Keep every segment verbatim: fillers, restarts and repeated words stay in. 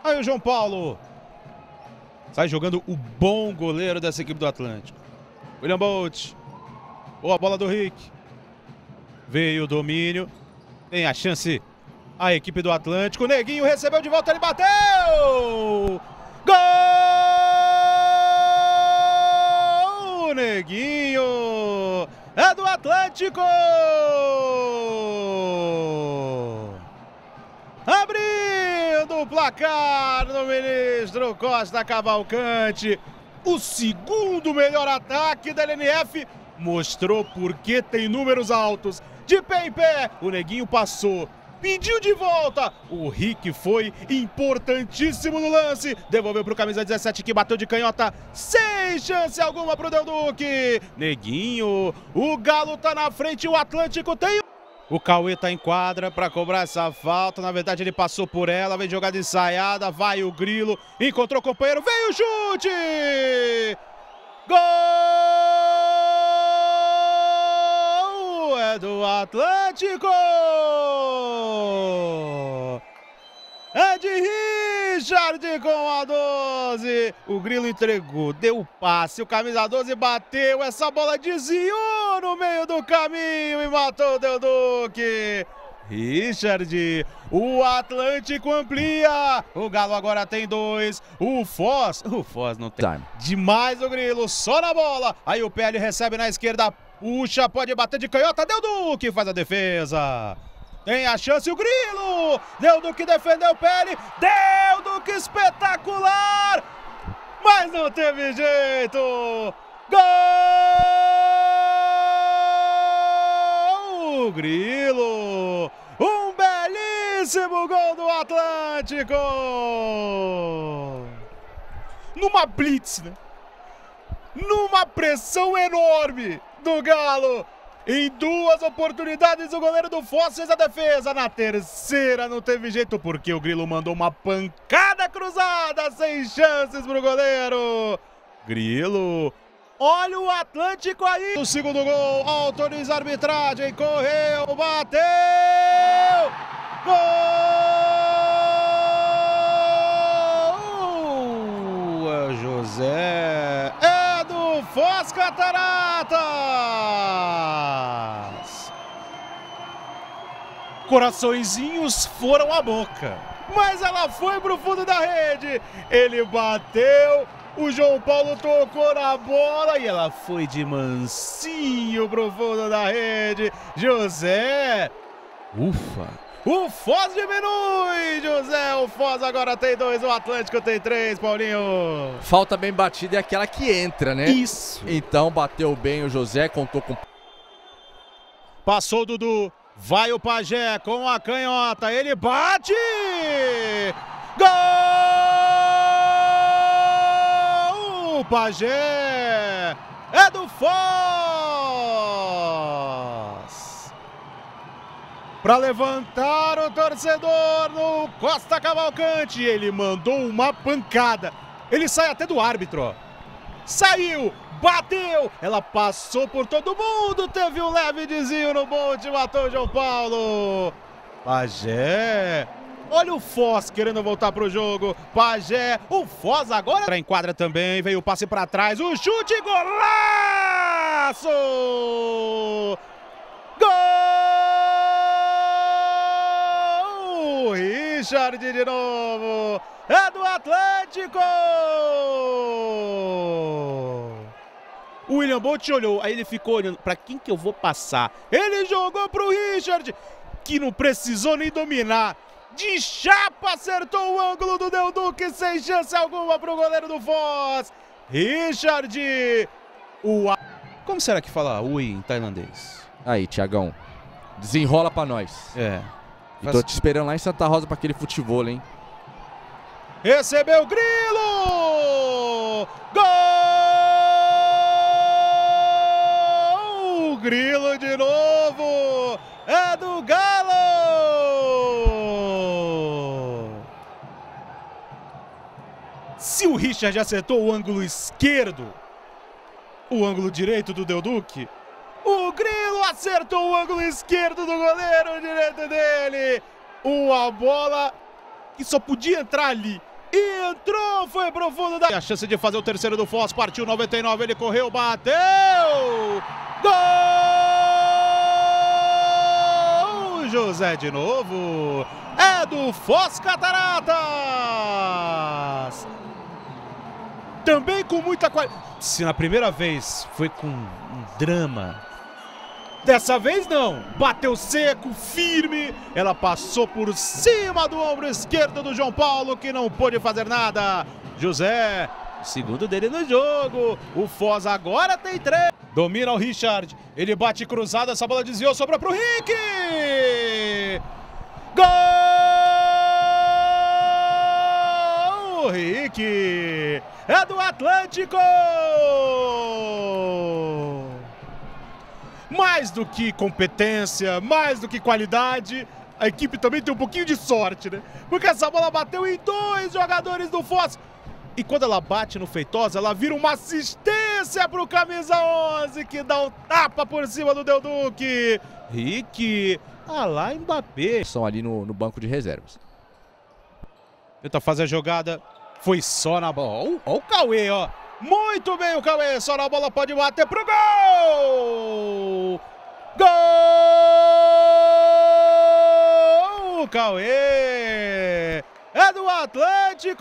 Aí o João Paulo. Sai jogando o bom goleiro dessa equipe do Atlântico. William Bolt. Boa bola do Rick. Veio o domínio. Tem a chance a equipe do Atlântico. O Neguinho recebeu de volta, ele bateu! Gol! Neguinho! É do Atlético! Abrindo o placar no Ministro Costa Cavalcante. O segundo melhor ataque da L N F mostrou por que tem números altos. De pé em pé, o Neguinho passou, pediu de volta. O Rick foi importantíssimo no lance. Devolveu para o camisa dezessete que bateu de canhota sem chance alguma para o Del Duque. Neguinho, o Galo tá na frente, o Atlântico tem... O Cauê tá em quadra para cobrar essa falta. Na verdade ele passou por ela, vem jogada ensaiada, vai o Grilo, encontrou o companheiro, veio o chute! Gol! É do Atlético! É de Richard com a doze. O Grilo entregou, deu o passe, o camisa doze bateu, essa bola desviou no meio do caminho e matou o Del Duque. Richard, o Atlântico amplia, o Galo agora tem dois, o Foz, o Foz não tem. Demais o Grilo, só na bola, aí o P L recebe na esquerda, puxa, pode bater de canhota, Del Duque faz a defesa. Tem a chance o Grilo, Del Duque defendeu o P L, Del Duque espetacular, mas não teve jeito, gol, Grilo, um belíssimo gol do Atlântico, numa blitz, né? Numa pressão enorme do Galo. Em duas oportunidades o goleiro do Foz fez a defesa. Na terceira não teve jeito porque o Grilo mandou uma pancada cruzada sem chances pro goleiro. Grilo, olha o Atlântico aí. O segundo gol, autoriza a arbitragem, correu, bateu. Gol! É José, é do Foz Cataratas. Coraçõezinhos foram à boca, mas ela foi pro fundo da rede. Ele bateu, o João Paulo tocou na bola e ela foi de mansinho pro fundo da rede. José, ufa, o Foz diminui, José, o Foz agora tem dois, o Atlântico tem três, Paulinho. Falta bem batida é aquela que entra, né? Isso. Então bateu bem o José, contou com... Passou o Dudu. Vai o Pajé com a canhota, ele bate! Gol! O Pajé é do Foz! Para levantar o torcedor no Costa Cavalcante, ele mandou uma pancada. Ele sai até do árbitro, ó. Saiu! Bateu, ela passou por todo mundo, teve um leve desvio no bote, matou o João Paulo. Pajé, olha o Foz querendo voltar pro jogo, Pajé, o Foz agora... Em quadra também, veio o passe para trás, o chute, golaço! Gol! Richard de novo, é do Atlético! O William Bolt olhou, aí ele ficou olhando, para quem que eu vou passar? Ele jogou pro Richard, que não precisou nem dominar. De chapa acertou o ângulo do Del Duque, sem chance alguma pro goleiro do Foz. Richard, o... Como será que fala ui em tailandês? Aí, Tiagão, desenrola pra nós. É. E tô te esperando lá em Santa Rosa pra aquele futebol, hein? Recebeu o Grilo! Gol! Grilo de novo, é do Galo! Se o Richard acertou o ângulo esquerdo, o ângulo direito do Del Duque, o Grilo acertou o ângulo esquerdo do goleiro direito dele. Uma bola que só podia entrar ali. E entrou, foi pro fundo da... A chance de fazer o terceiro do Foz, partiu noventa e nove, ele correu, bateu! Gol! José de novo, é do Foz Cataratas! Também com muita qualidade. Se na primeira vez foi com um drama, dessa vez não, bateu seco, firme, ela passou por cima do ombro esquerdo do João Paulo, que não pôde fazer nada. José, segundo dele no jogo, o Foz agora tem três. Domina o Richard, ele bate cruzado, essa bola desviou, sobra pro Rick! Gol! Rick! É do Atlântico! Mais do que competência, mais do que qualidade, a equipe também tem um pouquinho de sorte, né? Porque essa bola bateu em dois jogadores do Foz. E quando ela bate no Feitosa, ela vira uma assistência pro camisa onze, que dá um tapa por cima do Delduque. Rick, ah lá, Mbappé. São ali no, no banco de reservas. Tenta fazer a jogada, foi só na bola. Olha o Cauê, ó. Muito bem o Cauê, só na bola, pode bater pro gol! Gol! Cauê! É do Atlântico!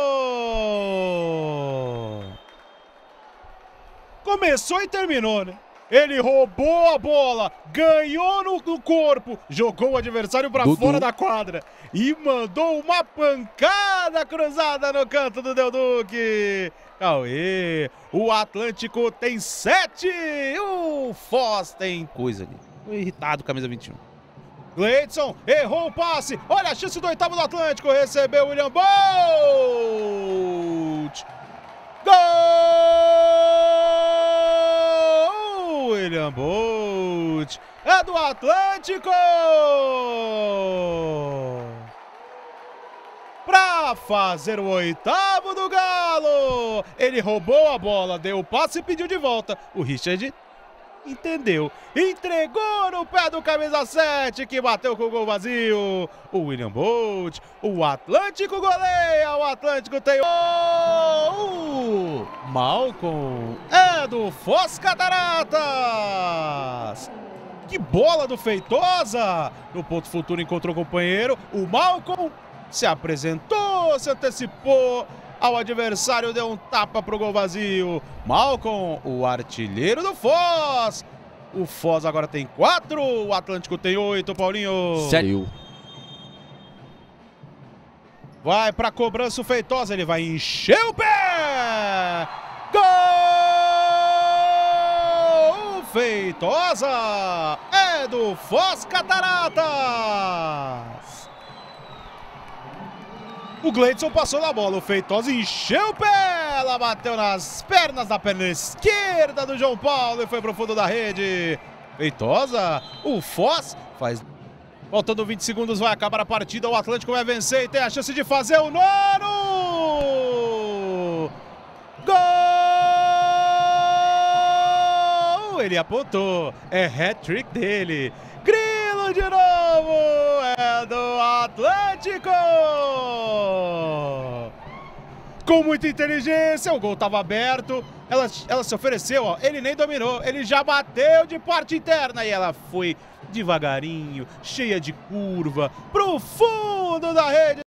Começou e terminou, né? Ele roubou a bola, ganhou no, no corpo, jogou o adversário para fora da quadra e mandou uma pancada cruzada no canto do Delduque. Cauê, o Atlântico tem sete, o Foz tem coisa ali. Tô irritado, camisa vinte e um. Gleidson errou o passe, olha a chance do oitavo do Atlântico, recebeu o William Bolt. Gol! William Bolt, é do Atlântico! Para fazer o oitavo do Galo, ele roubou a bola, deu o passe e pediu de volta. O Richard entendeu, entregou no pé do camisa sete, que bateu com o gol vazio. O William Bolt, o Atlântico goleia, o Atlântico tem gol. Malcom, é do Foz Cataratas. Que bola do Feitosa, no ponto futuro encontrou o companheiro, o Malcom se apresentou, se antecipou ao adversário, deu um tapa pro gol vazio. Malcom, o artilheiro do Foz. O Foz agora tem quatro, o Atlântico tem oito, Paulinho. Sério? Vai pra cobrança o Feitosa, ele vai encher o pé. Gol! Feitosa é do Foz Cataratas. O Gleidson passou na bola, o Feitosa encheu o pé, ela bateu nas pernas da perna esquerda do João Paulo e foi pro fundo da rede. Feitosa, o Foz faz... Faltando vinte segundos, vai acabar a partida, o Atlântico vai vencer e tem a chance de fazer o nono! Gol! Ele apontou, é hat-trick dele. Grilo de novo, é do Atlântico! Com muita inteligência, o gol estava aberto, ela, ela se ofereceu, ó, ele nem dominou, ele já bateu de parte interna e ela foi devagarinho, cheia de curva, pro fundo da rede.